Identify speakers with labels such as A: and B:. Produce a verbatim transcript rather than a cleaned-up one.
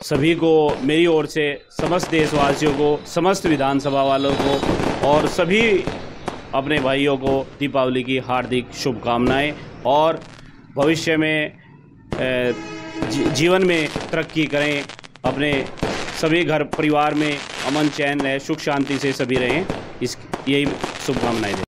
A: सभी को मेरी ओर से, समस्त देशवासियों को, समस्त विधानसभा वालों को और सभी अपने भाइयों को दीपावली की हार्दिक शुभकामनाएं और भविष्य में जीवन में तरक्की करें, अपने सभी घर परिवार में अमन चैन रहे, सुख शांति से सभी रहें, इस यही शुभकामनाएं दें।